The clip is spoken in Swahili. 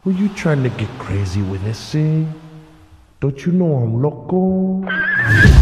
Who you trying to get crazy with, ese? Don't you know I'm loco?